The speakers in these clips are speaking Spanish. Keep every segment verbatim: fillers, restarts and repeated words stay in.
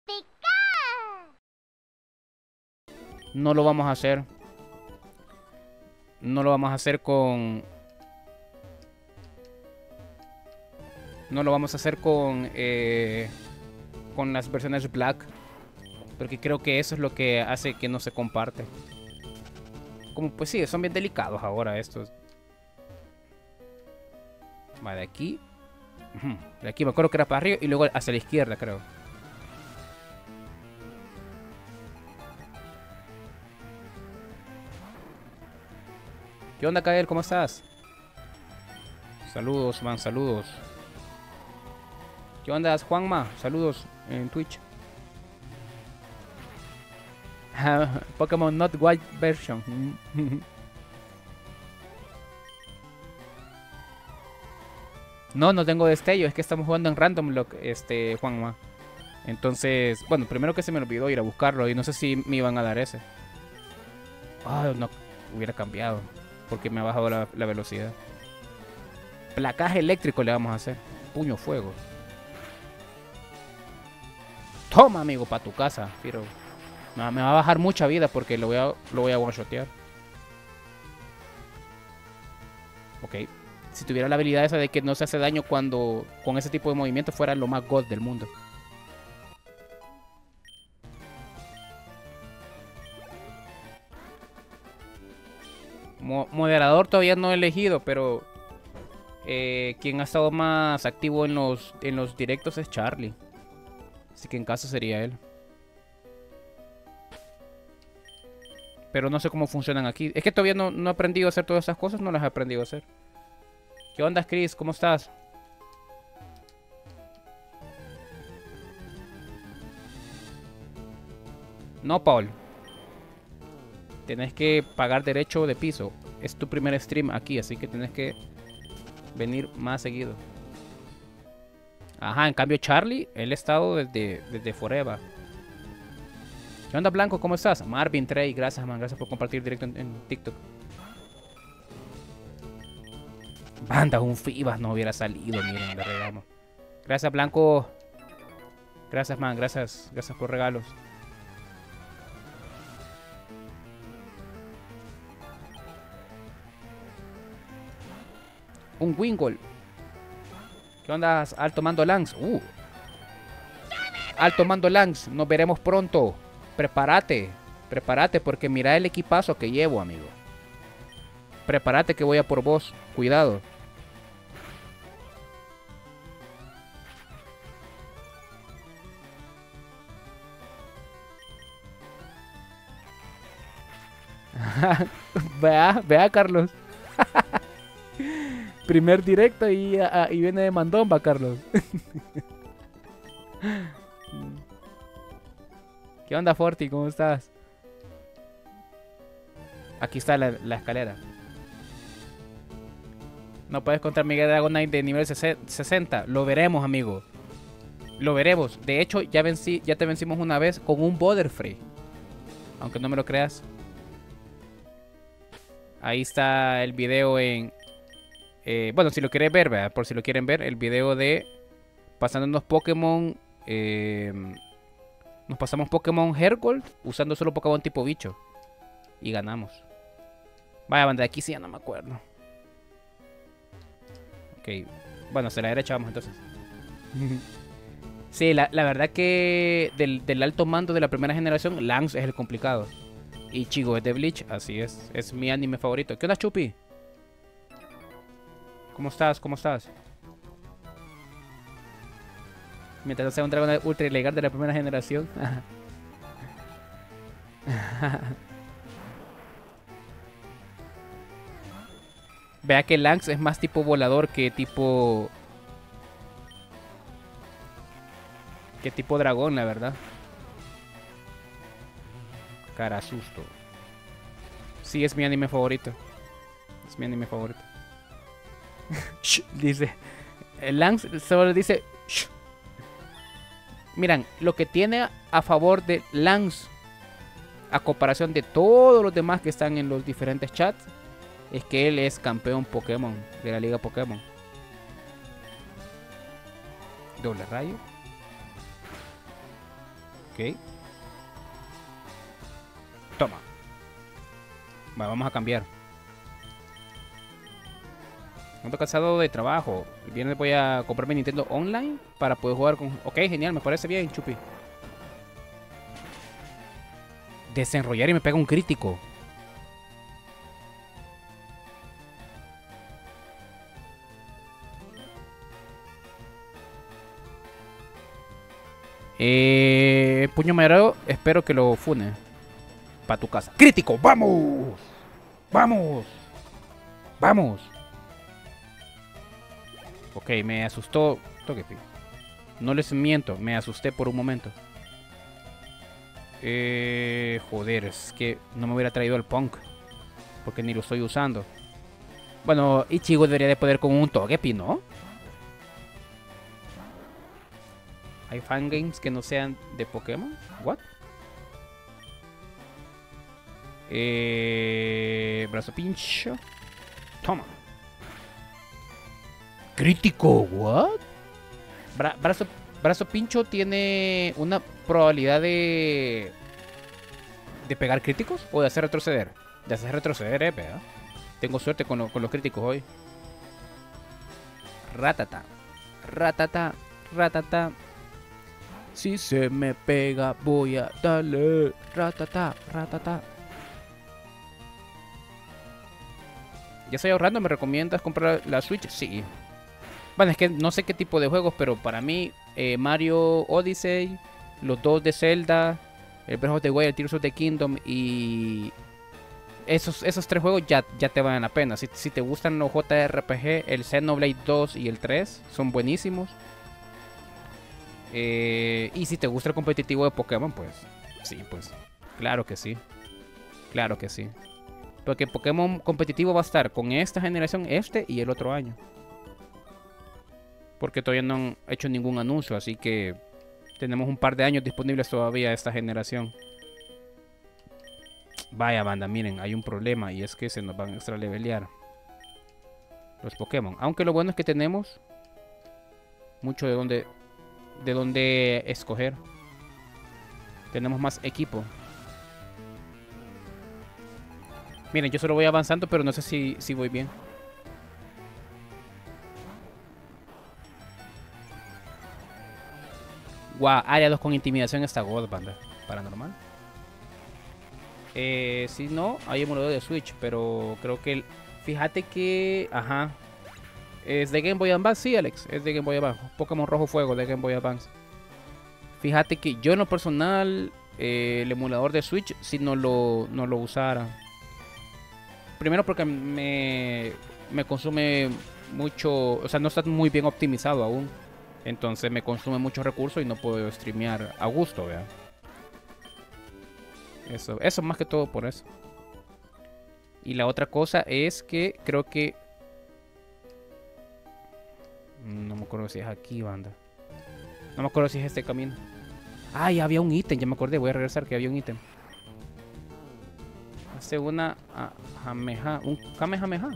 No lo vamos a hacer. No lo vamos a hacer con... No lo vamos a hacer con... Eh, con las versiones Black. Porque creo que eso es lo que hace que no se comparte. Como pues sí, son bien delicados ahora estos. Va de aquí. De aquí me acuerdo que era para arriba y luego hacia la izquierda, creo. ¿Qué onda, Kael? ¿Cómo estás? Saludos, man, saludos. ¿Qué onda, Juanma? Saludos en Twitch. Pokémon Not White version. No, no tengo destello, es que estamos jugando en Random Lock, este, Juanma. Entonces, bueno, primero que se me olvidó ir a buscarlo y no sé si me iban a dar ese. Ah, no, hubiera cambiado, porque me ha bajado la, la velocidad. Placaje eléctrico le vamos a hacer. Puño fuego. Toma, amigo, para tu casa, Firo. No, me va a bajar mucha vida porque lo voy a, lo voy a one-shotear. Ok. Si tuviera la habilidad esa de que no se hace daño cuando con ese tipo de movimiento, fuera lo más god del mundo. Mo moderador todavía no he elegido, pero eh, quien ha estado más activo en los, en los directos es Charlie. Así que en caso sería él. Pero no sé cómo funcionan aquí. Es que todavía no, no he aprendido a hacer todas esas cosas, no las he aprendido a hacer. ¿Qué onda, Chris? ¿Cómo estás? No, Paul. Tenés que pagar derecho de piso. Es tu primer stream aquí, así que tenés que venir más seguido. Ajá, en cambio Charlie, él ha estado desde, desde forever. ¿Qué onda, Blanco? ¿Cómo estás? Marvin Trey, gracias, man. Gracias por compartir directo en, en TikTok. Banda, un Fibas no hubiera salido, miren, de regalo. Gracias, Blanco. Gracias, man. Gracias. Gracias por regalos. Un Wingull. ¿Qué onda, Alto Mando Lance? Uh. Alto Mando Lance, nos veremos pronto. Prepárate. Prepárate porque mira el equipazo que llevo, amigo. Prepárate que voy a por vos. Cuidado. Vea, vea, Carlos. Primer directo y, a, y viene de mandón, va, Carlos. ¿Qué onda, Forti? ¿Cómo estás? Aquí está la, la escalera. No puedes contra Miguel Dragonite de nivel sesenta. Lo veremos, amigo. Lo veremos. De hecho, ya, vencí, ya te vencimos una vez con un Butterfree. Aunque no me lo creas. Ahí está el video en... Eh, bueno, si lo quieres ver, ¿verdad? Por si lo quieren ver, el video de... Pasándonos Pokémon... Eh, nos pasamos Pokémon Hergold usando solo Pokémon tipo bicho. Y ganamos. Vaya, banda, de aquí sí ya no me acuerdo. Ok. Bueno, hacia la derecha vamos entonces. Sí, la, la verdad que del, del alto mando de la primera generación, Lance es el complicado. Y Chigo es de Bleach, así es. Es mi anime favorito. ¿Qué onda, Chupi? ¿Cómo estás? ¿Cómo estás? Mientras no sea un dragón ultra ilegal de la primera generación. Vea que Lance es más tipo volador que tipo... Que tipo dragón, la verdad. Cara susto. Sí, es mi anime favorito. Es mi anime favorito. Shh, dice. El Lance solo dice... Shh. Miran, lo que tiene a favor de Lance, a comparación de todos los demás que están en los diferentes chats, es que él es campeón Pokémon de la liga Pokémon. Doble rayo. Ok. Toma. Bueno, vamos a cambiar. Ando cansado de trabajo. El viernes voy a comprarme Nintendo Online para poder jugar con... Ok, genial, me parece bien, Chupi. Desenrollar y me pega un crítico. Eh, puño mayorado, espero que lo fune. Pa' tu casa. ¡Crítico! ¡Vamos! ¡Vamos! ¡Vamos! Ok, me asustó. Togepi. No les miento, me asusté por un momento. Eh, joder, es que no me hubiera traído el Punk. Porque ni lo estoy usando. Bueno, Ichigo debería de poder con un Togepi, ¿no? ¿Hay fangames que no sean de Pokémon? ¿What? Eh, brazo pincho. Toma. Crítico, ¿what? Bra brazo, brazo pincho tiene una probabilidad de... ¿De pegar críticos? ¿O de hacer retroceder? De hacer retroceder, eh, ¿verdad? Tengo suerte con, lo, con los críticos hoy. Ratata. Ratata. Ratata. Si se me pega, voy a darle. Ratata. Ratata. ¿Ya estoy ahorrando? ¿Me recomiendas comprar la Switch? Sí. Bueno, es que no sé qué tipo de juegos, pero para mí, eh, Mario Odyssey, los dos de Zelda, el Breath of the Wild, Tears of the Kingdom y... Esos, esos tres juegos ya, ya te valen la pena. Si, si te gustan los J R P G, el Xenoblade dos y el tres son buenísimos. Eh, y si te gusta el competitivo de Pokémon, pues sí, pues claro que sí. Claro que sí. Porque Pokémon competitivo va a estar con esta generación, este y el otro año. Porque todavía no han hecho ningún anuncio, así que tenemos un par de años disponibles todavía esta generación. Vaya banda, miren, hay un problema y es que se nos van a extra levelear los Pokémon. Aunque lo bueno es que tenemos mucho de donde, de donde escoger. Tenemos más equipo. Miren, yo solo voy avanzando, pero no sé si, si voy bien. Guau, área dos con intimidación está God, banda. Paranormal. Eh, si no, hay emulador de Switch, pero creo que... El, fíjate que... Ajá. ¿Es de Game Boy Advance? Sí, Alex, es de Game Boy Advance. Pokémon Rojo Fuego de Game Boy Advance. Fíjate que yo en lo personal, eh, el emulador de Switch, si no lo, no lo usara. Primero porque me, me consume mucho... O sea, no está muy bien optimizado aún. Entonces me consume muchos recursos y no puedo streamear a gusto, ¿vea? Eso, eso más que todo por eso. Y la otra cosa es que creo que... No me acuerdo si es aquí, banda. No me acuerdo si es este camino. Ah, ya había un ítem, ya me acordé. Voy a regresar que había un ítem. Hace una... Ah, jameja, un kamehameha.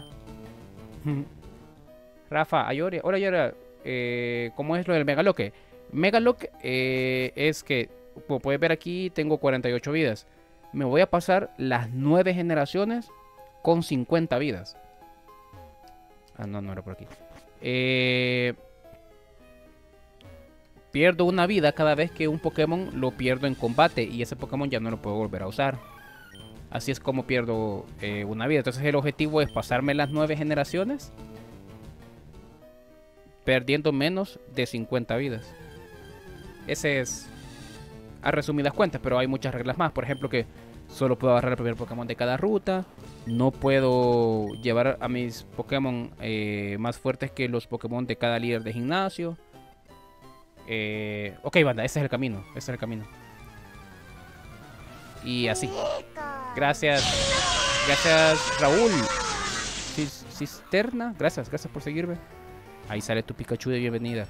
Rafa, Ayori. Hola, Ayori. Eh, ¿Cómo es lo del Megalock? Megalock eh, es que, como puedes ver aquí, tengo cuarenta y ocho vidas. Me voy a pasar las nueve generaciones con cincuenta vidas. Ah, no, no era por aquí. Eh, pierdo una vida cada vez que un Pokémon lo pierdo en combate. Y ese Pokémon ya no lo puedo volver a usar. Así es como pierdo eh, una vida. Entonces el objetivo es pasarme las nueve generaciones perdiendo menos de cincuenta vidas. Ese es a resumidas cuentas, pero hay muchas reglas más. Por ejemplo, que solo puedo agarrar el primer Pokémon de cada ruta. No puedo llevar a mis Pokémon eh, más fuertes que los Pokémon de cada líder de gimnasio. Eh, ok, banda, ese es el camino. Ese es el camino. Y así. Gracias. Gracias, Raúl. Cis Cisterna. Gracias, gracias por seguirme. Ahí sale tu Pikachu de bienvenida.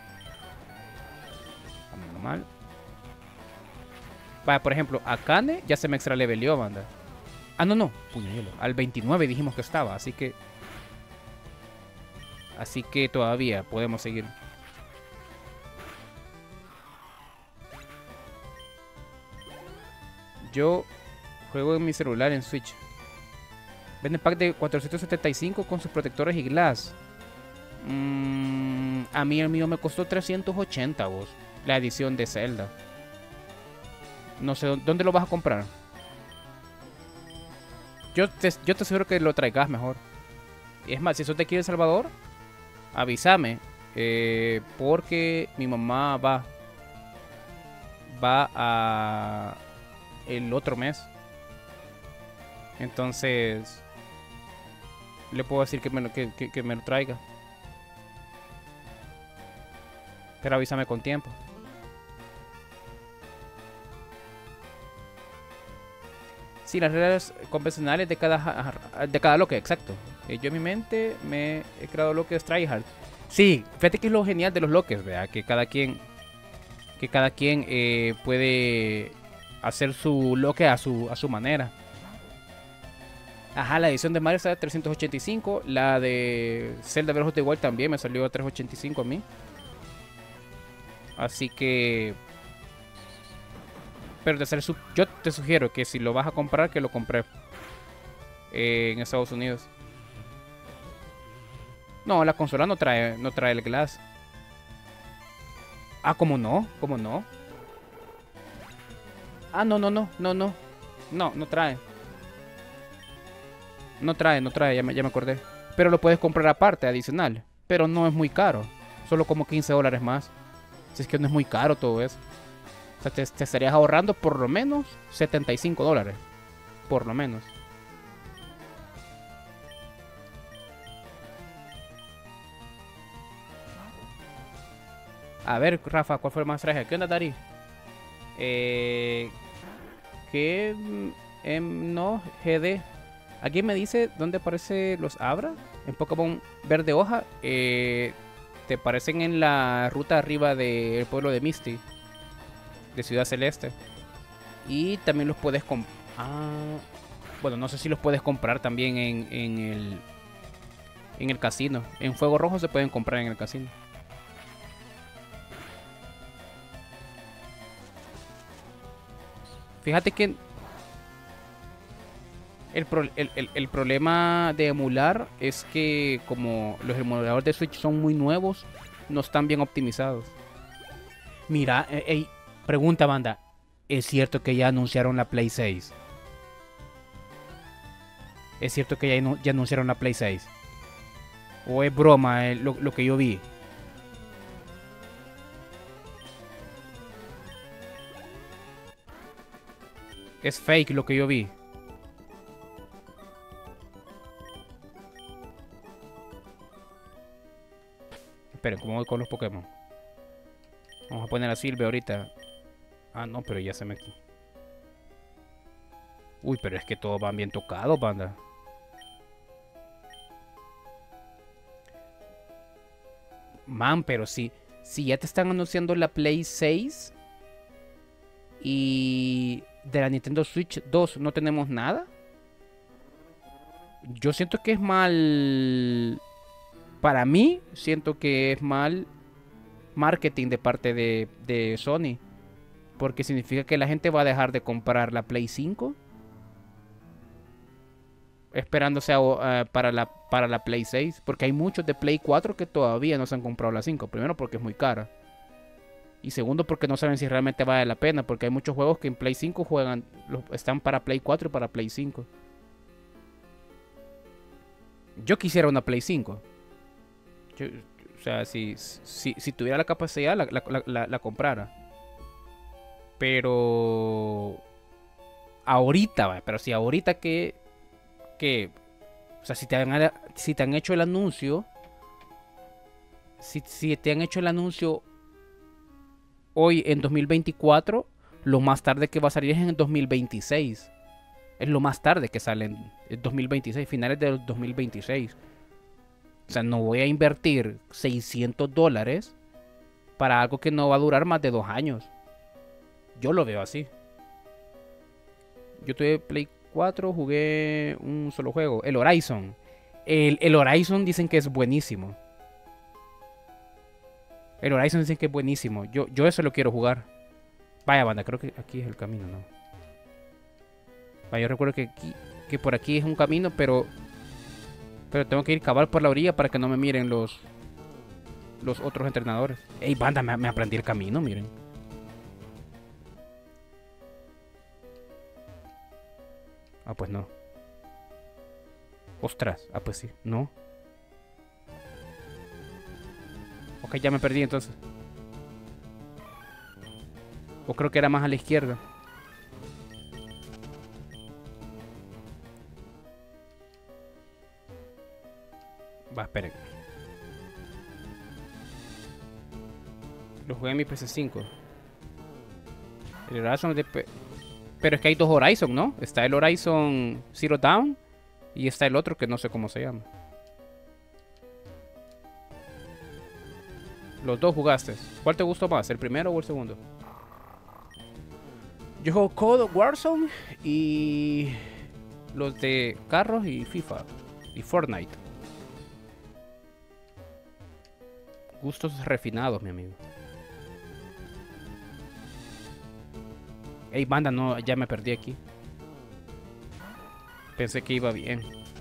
Normal. Vaya, por ejemplo, Akane ya se me extra leveleó, banda. Ah, no, no. Puño hielo. Al veintinueve dijimos que estaba, así que... Así que todavía podemos seguir. Yo juego en mi celular en Switch. Venden pack de cuatrocientos setenta y cinco con sus protectores y glass. Mm, a mí el mío me costó trescientos ochenta, vos. La edición de Zelda. No sé, ¿dónde lo vas a comprar? Yo te, yo te aseguro que lo traigas mejor. Y es más, si sos de aquí de El Salvador, avísame. Eh, porque mi mamá va. Va a... el otro mes. Entonces... le puedo decir que me, lo, que, que, que me lo traiga. Pero avísame con tiempo. Sí, las reglas convencionales de cada, de cada bloque, exacto. Eh, yo en mi mente me he creado bloques tryhard. Sí, fíjate que es lo genial de los bloques, ¿verdad? Que cada quien, que cada quien eh, puede hacer su bloque a su, a su manera. Ajá, la edición de Mario está a trescientos ochenta y cinco. La de Zelda Breath of the Wild también me salió a trescientos ochenta y cinco a mí. Así que... pero de ser su... yo te sugiero que si lo vas a comprar, que lo compré eh, en Estados Unidos. No, la consola no trae, no trae el glass. Ah, ¿cómo no? ¿Cómo no? Ah, no, no, no, no, no. No, no trae. No trae, no trae, ya me, ya me acordé. Pero lo puedes comprar aparte, adicional. Pero no es muy caro. Solo como quince dólares más. Si es que no es muy caro todo eso. O sea, te, te estarías ahorrando por lo menos setenta y cinco dólares. Por lo menos. A ver, Rafa, ¿cuál fue el más traje? ¿Qué onda, Dari? Eh... ¿Qué? Em, no, G D. Aquí me dice dónde aparece los Abra. En Pokémon Verde Hoja. Eh, te aparecen en la ruta arriba del pueblo de Misty. De Ciudad Celeste. Y también los puedes comprar. Ah, bueno, no sé si los puedes comprar también en, en el en el casino. En Fuego Rojo se pueden comprar en el casino. Fíjate que el, pro, el, el, el problema de emular es que como los emuladores de Switch son muy nuevos, no están bien optimizados. Mira, ey, pregunta, banda. ¿Es cierto que ya anunciaron la Play seis? ¿Es cierto que ya, ya anunciaron la Play seis? ¿O es broma eh, lo, lo que yo vi? Es fake lo que yo vi. Esperen, ¿cómo voy con los Pokémon? Vamos a poner a Silvia ahorita. Ah, no, pero ya se me... Uy, pero es que todos van bien tocados, banda. Man, pero si, si ya te están anunciando la Play seis y de la Nintendo Switch dos no tenemos nada. Yo siento que es mal... Para mí, siento que es mal marketing de parte de, de Sony. Porque significa que la gente va a dejar de comprar la Play cinco. Esperándose a, uh, para, la, para la Play seis. Porque hay muchos de Play cuatro que todavía no se han comprado la cinco. Primero porque es muy cara. Y segundo porque no saben si realmente vale la pena. Porque hay muchos juegos que en Play cinco juegan, los, están para Play cuatro y para Play cinco. Yo quisiera una Play cinco. Yo, o sea, si, si, si tuviera la capacidad, la, la, la, la comprara. Pero... ahorita, pero si ahorita que... que o sea, si te han, si te han hecho el anuncio... Si, si te han hecho el anuncio hoy en dos mil veinticuatro, lo más tarde que va a salir es en dos mil veintiséis. Es lo más tarde que sale en dos mil veintiséis, finales del dos mil veintiséis. O sea, no voy a invertir seiscientos dólares para algo que no va a durar más de dos años. Yo lo veo así. Yo tuve Play cuatro, jugué un solo juego, el Horizon. El, el Horizon dicen que es buenísimo. El Horizon dicen que es buenísimo. Yo, yo eso lo quiero jugar. Vaya, banda, creo que aquí es el camino, ¿no? Ah, yo recuerdo que, aquí, que por aquí es un camino, pero... Pero tengo que ir cavar por la orilla para que no me miren los... Los otros entrenadores. Ey, banda, me, me aprendí el camino, miren. Ah, pues no. Ostras, ah, pues sí, no. Ok, ya me perdí entonces. O creo que era más a la izquierda. Va, esperen. Lo jugué en mi P S cinco. El Horizon de P... Pero es que hay dos Horizon, ¿no? Está el Horizon Zero Dawn y está el otro que no sé cómo se llama. Los dos jugaste. ¿Cuál te gustó más? ¿El primero o el segundo? Yo juego Code of Warzone y los de carros y FIFA y Fortnite. Gustos refinados, mi amigo. Ey, banda, no, ya me perdí aquí. Pensé que iba bien.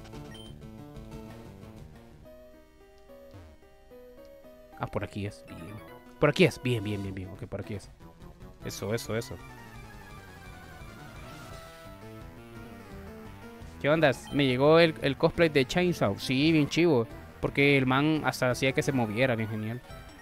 Ah, por aquí es. Bien. Por aquí es. Bien, bien, bien, bien. Ok, por aquí es. Eso, eso, eso. ¿Qué onda? Me llegó el, el cosplay de Chainsaw. Sí, bien chivo. Porque el man hasta hacía que se moviera. Bien genial.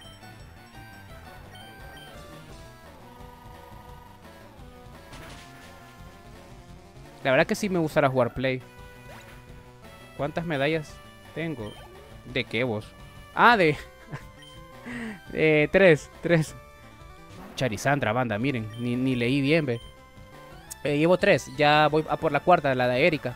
La verdad que sí me gustará jugar Play. ¿Cuántas medallas tengo? ¿De qué vos? Ah, de... de tres, tres. Charizandra, banda, miren. Ni, ni leí bien, ve. Eh, llevo tres. Ya voy a por la cuarta, la de Erika.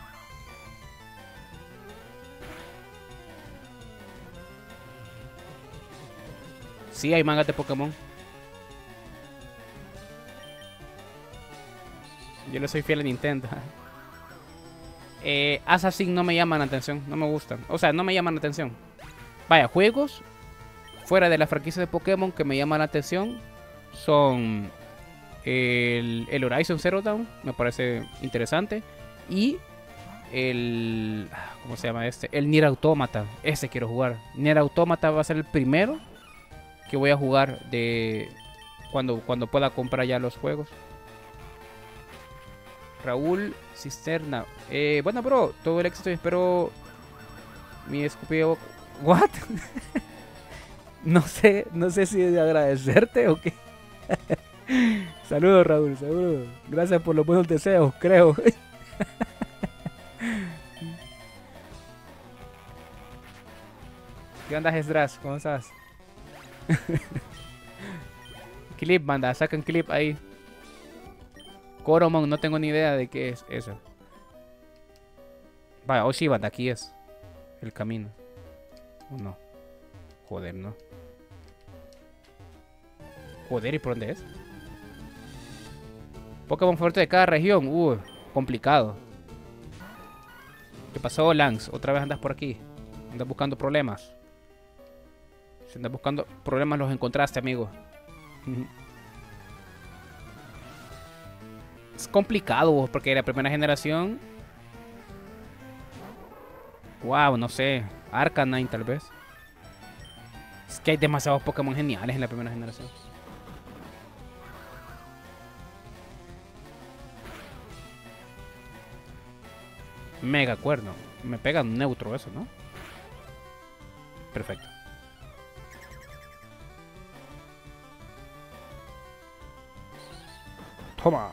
Sí, hay mangas de Pokémon. Yo le soy fiel a Nintendo. eh, Assassin no me llaman la atención. No me gustan. O sea, no me llaman la atención. Vaya, juegos fuera de la franquicia de Pokémon que me llaman la atención son el, el Horizon Zero Dawn. Me parece interesante. Y el... ¿Cómo se llama este? El Nier Automata. Ese quiero jugar. Nier Automata va a ser el primero que voy a jugar de cuando, cuando pueda comprar ya los juegos. Raúl Cisterna. Eh, bueno, bro, todo el éxito y espero mi escupido. ¿What? no sé, no sé si de agradecerte o qué. Saludos, Raúl, saludos. Gracias por los buenos deseos, creo. ¿Qué onda, Esdras? ¿Cómo estás? Clip, banda, sacan clip ahí. Coromon, no tengo ni idea de qué es eso. Vaya, oh sí, banda, aquí es el camino. ¿O no? Joder, no. Joder, ¿y por dónde es? Pokémon fuerte de cada región. Uh, complicado. ¿Qué pasó, Lance? ¿Otra vez andas por aquí? ¿Andas buscando problemas? Si andas buscando problemas, los encontraste, amigo. Es complicado, porque la primera generación... Wow, no sé. Arcanine, tal vez. Es que hay demasiados Pokémon geniales en la primera generación. Mega cuerno. Me pega un neutro eso, ¿no? Perfecto. Toma.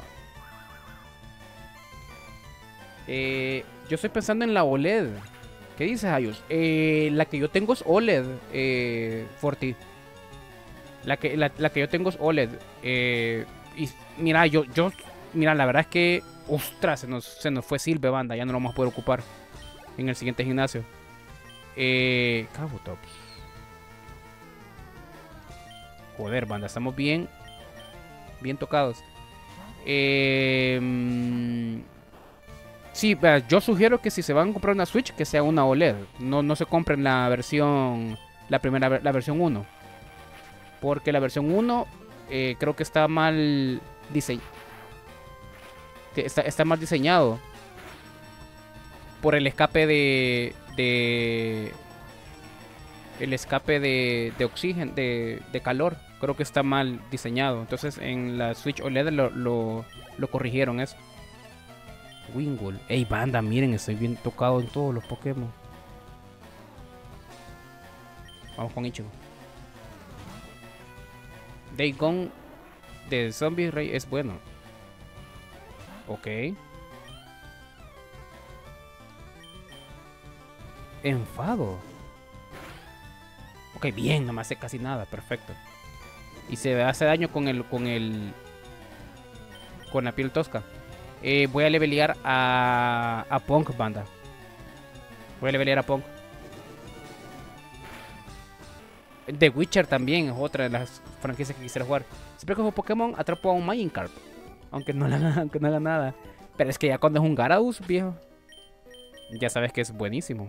Eh, yo estoy pensando en la O L E D. ¿Qué dices, Ayus? Eh, la que yo tengo es O L E D, eh, Forti. La que, la, la que yo tengo es O L E D. Eh, y mira, yo, yo, mira, la verdad es que, ostras, se nos, se nos fue Silve, banda. Ya no lo vamos a poder ocupar en el siguiente gimnasio. Eh, Kabutops. Joder, banda, estamos bien, bien tocados. Eh... Sí, yo sugiero que si se van a comprar una Switch, que sea una O L E D. No, no se compren la versión, la primera, la versión uno. Porque la versión uno eh, creo que está mal diseñada. Está, está mal diseñado. Por el escape de... de el escape de, de oxígeno, de, de calor. Creo que está mal diseñado. Entonces en la Switch O L E D lo, lo, lo corrigieron eso. Wingull. Ey, banda, miren, estoy bien tocado en todos los Pokémon. Vamos con Ichigo. Dagon de Zombie Ray es bueno. Ok. Enfado. Ok, bien, no me hace casi nada, perfecto. Y se hace daño con el, con el, con la piel tosca. Eh, voy a levelear a, a Punk, banda. Voy a levelear a Punk. The Witcher también es otra de las franquicias que quisiera jugar. Siempre que juego Pokémon atrapo a un Magikarp. Aunque no, le haga, aunque no haga nada. Pero es que ya cuando es un Gyarados, viejo, ya sabes que es buenísimo.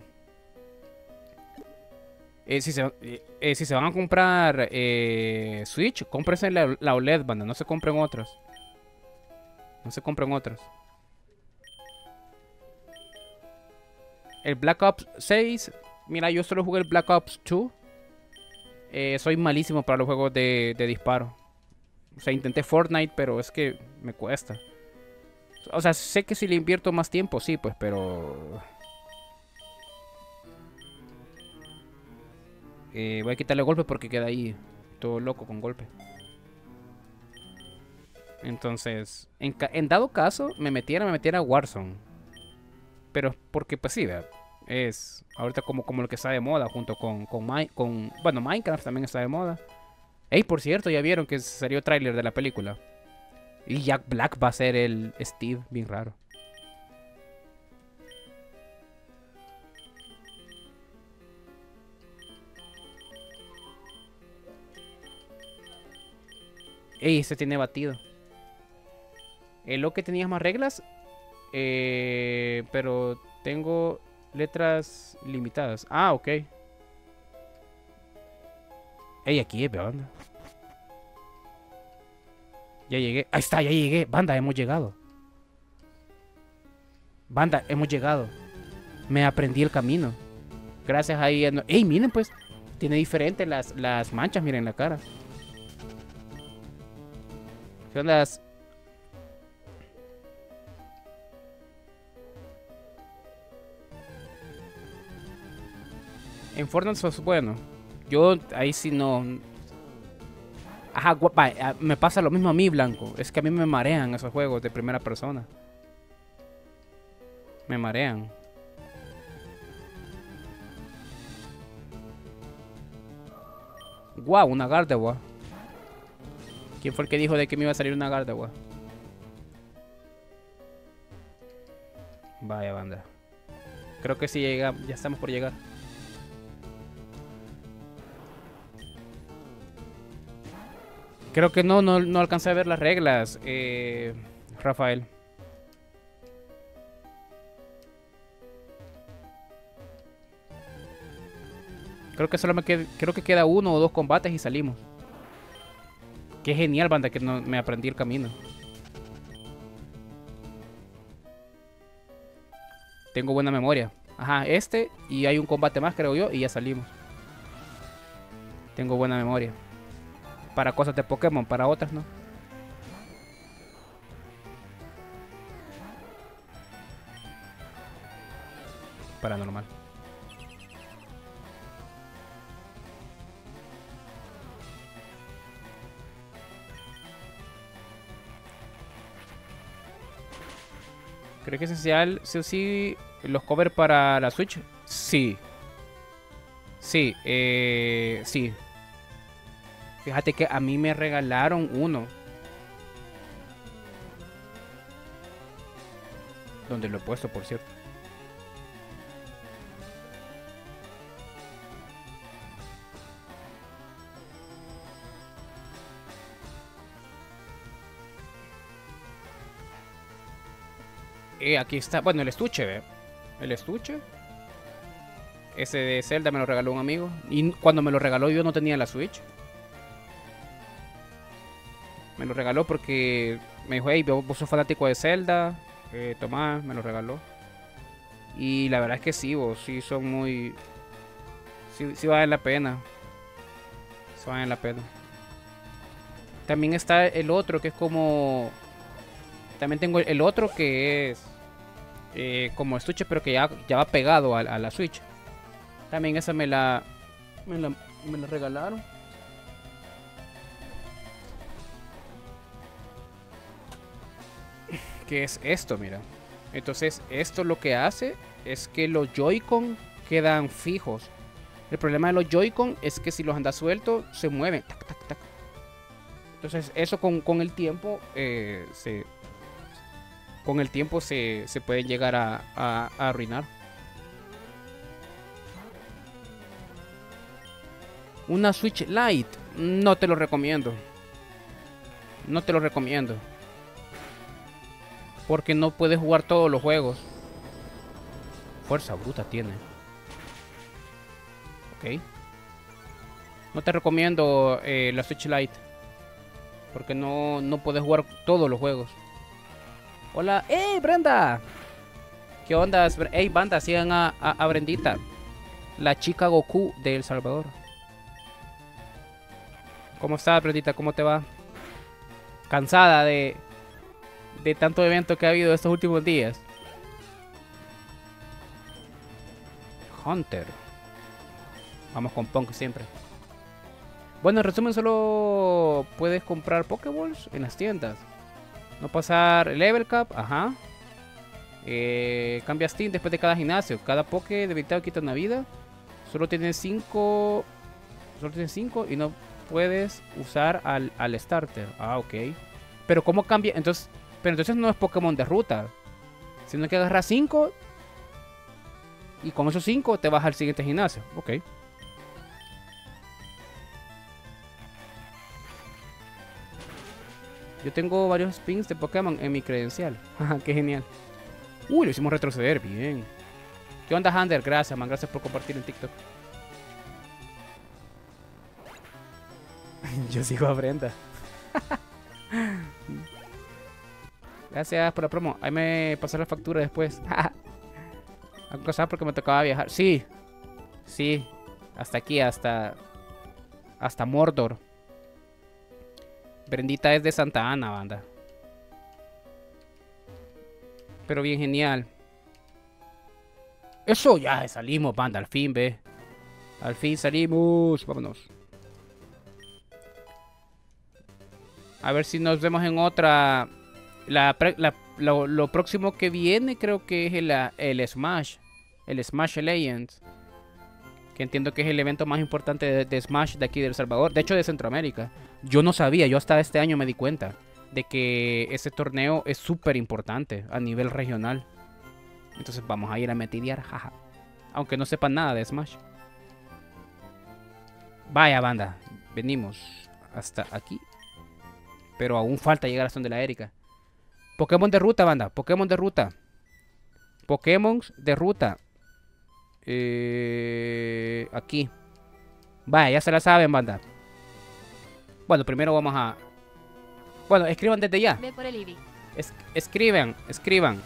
Eh, si, se, eh, si se van a comprar eh, Switch, cómprense la, la O L E D, banda. No se compren otras. No se compren otras. El Black Ops seis. Mira, yo solo jugué el Black Ops dos. Eh, soy malísimo para los juegos de, de disparo. O sea, intenté Fortnite, pero es que me cuesta. O sea, sé que si le invierto más tiempo, sí, pues, pero... Eh, voy a quitarle golpe porque queda ahí todo loco con golpe. Entonces, en, en dado caso, me metiera, me metiera a Warzone. Pero porque, pues sí, ¿verdad? Es ahorita como, como lo que está de moda junto con, con, con... Bueno, Minecraft también está de moda. Ey, por cierto, ya vieron que salió tráiler de la película. Y Jack Black va a ser el Steve, bien raro. Ey, se tiene batido. Eh, lo que tenías más reglas. Eh, pero tengo letras limitadas. Ah, ok. Ey, aquí es, banda. Ya llegué. Ahí está, ya llegué. Banda, hemos llegado. Banda, hemos llegado. Me aprendí el camino. Gracias ahí. Ey, miren pues. Tiene diferentes las, las manchas, miren la cara. Son las... En Fortnite sos bueno. Yo ahí sí no... Ajá, guapa, me pasa lo mismo a mí, Blanco. Es que a mí me marean esos juegos de primera persona. Me marean. Guau, una Gardevoir. ¿Quién fue el que dijo de que me iba a salir una Gardevoir? Vaya, banda. Creo que sí llega, ya estamos por llegar. Creo que no, no, no alcancé a ver las reglas, eh, Rafael. Creo que solo me queda, creo que queda uno o dos combates y salimos. Qué genial, banda, que no, me aprendí el camino. Tengo buena memoria. Ajá, este y hay un combate más, creo yo, y ya salimos. Tengo buena memoria. Para cosas de Pokémon, para otras no. Paranormal. ¿Creo que es esencial, sí o sí, los covers para la Switch? Sí. Sí, eh, sí. Fíjate que a mí me regalaron uno. Donde lo he puesto, por cierto. Eh, aquí está, bueno, el estuche, ¿ve? El estuche. Ese de Zelda me lo regaló un amigo. Y cuando me lo regaló yo no tenía la Switch. Me lo regaló porque me dijo, hey, vos vos sos fanático de Zelda, eh, tomá, me lo regaló. Y la verdad es que sí, vos, sí son muy... Sí, sí valen la pena. Sí valen la pena. También está el otro que es como... También tengo el otro que es... Eh, como estuche, pero que ya, ya va pegado a, a la Switch. También esa me la... Me la, me la regalaron. ¿Qué es esto? Mira. Entonces, esto lo que hace es que los Joy-Con quedan fijos. El problema de los Joy-Con es que si los andas sueltos, se mueven. Tac, tac, tac. Entonces, eso con, con el tiempo eh, se... Con el tiempo se, se pueden llegar a, a, a arruinar. Una Switch Lite. No te lo recomiendo. No te lo recomiendo. Porque no puedes jugar todos los juegos. Fuerza bruta tiene. Ok. No te recomiendo eh, la Switch Lite. Porque no, no puedes jugar todos los juegos. Hola. ¡Ey, Brenda! ¿Qué onda? ¡Ey, banda! Sigan a, a, a Brendita. La chica Goku de El Salvador. ¿Cómo estás, Brendita? ¿Cómo te va? ¿Cansada de... de tanto evento que ha habido estos últimos días? Hunter. Vamos con Punk siempre. Bueno, en resumen, solo puedes comprar Pokéballs en las tiendas. No pasar el level cap, ajá. Eh, cambia Steam después de cada gimnasio. Cada Poké debilitado quita una vida. Solo tienes cinco. Solo tienes cinco y no puedes usar al, al starter. Ah, ok. Pero ¿cómo cambia? Entonces, pero entonces no es Pokémon de ruta. Sino que agarras cinco. Y con esos cinco te vas al siguiente gimnasio. Ok. Yo tengo varios pins de Pokémon en mi credencial. Jaja, qué genial. Uy, lo hicimos retroceder. Bien. ¿Qué onda, Hander? Gracias, man. Gracias por compartir en TikTok. Yo sigo a Brenda. Gracias por la promo. Ahí me pasó la factura después. Aunque sabes porque me tocaba viajar. Sí. Sí. Hasta aquí, hasta... Hasta Mordor. Brendita es de Santa Ana, banda. Pero bien genial. Eso, ya salimos, banda. Al fin, ve. Al fin salimos. Vámonos. A ver si nos vemos en otra. La, la, lo, lo próximo que viene creo que es el, el Smash. El Smash Legends. Que entiendo que es el evento más importante de, de Smash de aquí de El Salvador. De hecho, de Centroamérica. Yo no sabía, yo hasta este año me di cuenta de que ese torneo es súper importante a nivel regional. Entonces vamos a ir a metidear, jaja. Aunque no sepan nada de Smash. Vaya, banda. Venimos hasta aquí. Pero aún falta llegar hasta donde la Erika. Pokémon de ruta, banda. Pokémon de ruta. Pokémon de ruta. Eh, aquí. Vaya, ya se la saben, banda. Bueno, primero vamos a... Bueno, escriban desde ya. Ve por el I B I. Es, escriban, escriban.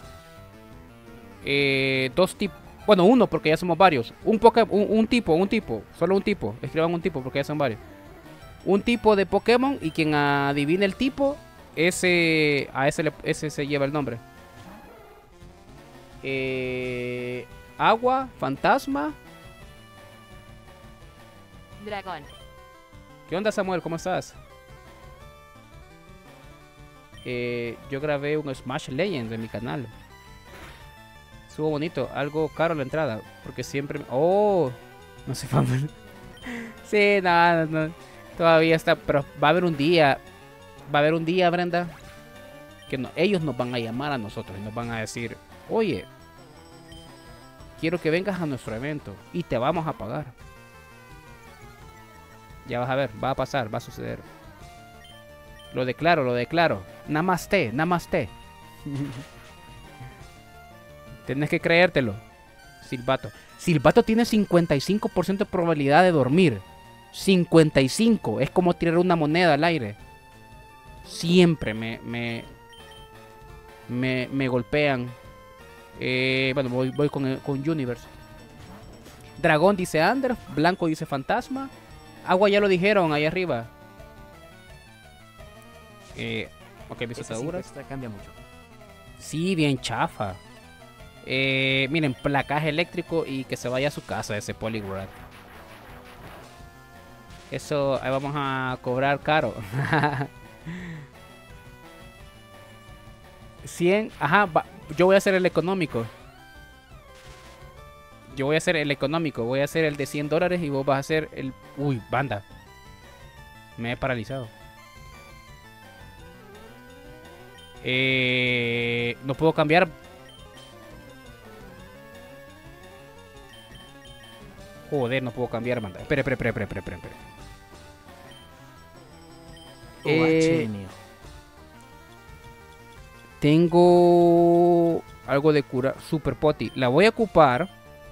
Eh, dos tipos. Bueno, uno, porque ya somos varios. Un, poke, un, un tipo, un tipo. Solo un tipo. Escriban un tipo, porque ya son varios. Un tipo de Pokémon. Y quien adivine el tipo, ese... A ese, le, ese se lleva el nombre. Eh, agua, fantasma. Dragón. ¿Qué onda, Samuel? ¿Cómo estás? Eh, yo grabé un Smash Legends en mi canal. Estuvo bonito. Algo caro la entrada. Porque siempre... ¡Oh! No sé, vamos. Sí, nada, no, no. Todavía está... Pero va a haber un día... Va a haber un día, Brenda, que no, ellos nos van a llamar a nosotros y nos van a decir: oye, quiero que vengas a nuestro evento y te vamos a pagar. Ya vas a ver, va a pasar, va a suceder. Lo declaro, lo declaro. Namaste, namaste. Tienes que creértelo. Silbato. Silbato tiene cincuenta y cinco por ciento de probabilidad de dormir. cincuenta y cinco. Es como tirar una moneda al aire. Siempre me, me, Me, me golpean. Eh, bueno, voy, voy con, con Universe. Dragón dice Under. Blanco dice Fantasma. Agua ya lo dijeron ahí arriba. Eh, ok, mis ataduras. Esta cambia mucho. Sí, bien chafa. Eh, miren, placaje eléctrico y que se vaya a su casa ese Poliwrath. Eso, ahí vamos a cobrar caro. cien, ajá, va, yo voy a hacer el económico. Yo voy a hacer el económico, voy a hacer el de cien dólares y vos vas a hacer el... Uy, banda. Me he paralizado. Eh, no puedo cambiar. Joder, no puedo cambiar, banda. Espera, espera, espera, espera, espera, espera. Eh, tengo algo de cura. Super Poti. La voy a ocupar.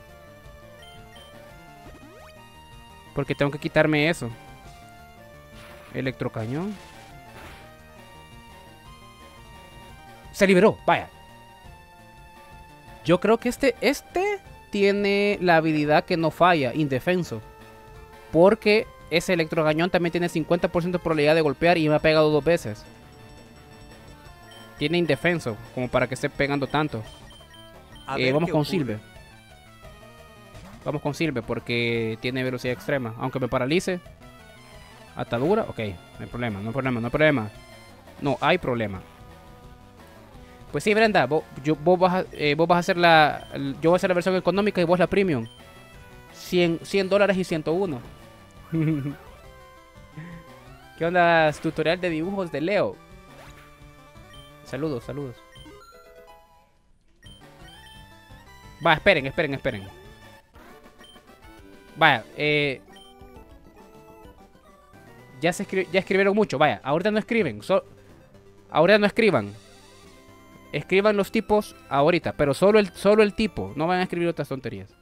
Porque tengo que quitarme eso. Electrocañón. Se liberó, vaya. Yo creo que este, este tiene la habilidad que no falla, indefenso. Porque ese electrocañón también tiene cincuenta por ciento de probabilidad de golpear y me ha pegado dos veces. Tiene indefenso, como para que esté pegando tanto. Eh, vamos con Silve. Vamos con Silve porque tiene velocidad extrema. Aunque me paralice. Atadura, ok, no hay problema, no hay problema, no hay problema. No hay problema. Pues sí, Brenda, vos, yo, vos, vas, a, eh, vos vas a hacer la... Yo voy a hacer la versión económica y vos la premium. cien, cien dólares y ciento uno. ¿Qué onda? Tutorial de dibujos de Leo. Saludos, saludos. Va, esperen, esperen, esperen. Vaya, eh... Ya, se escri ya escribieron mucho, vaya, ahorita no escriben. So ahora no escriban. Escriban los tipos ahorita, pero solo el, solo el tipo. No van a escribir otras tonterías.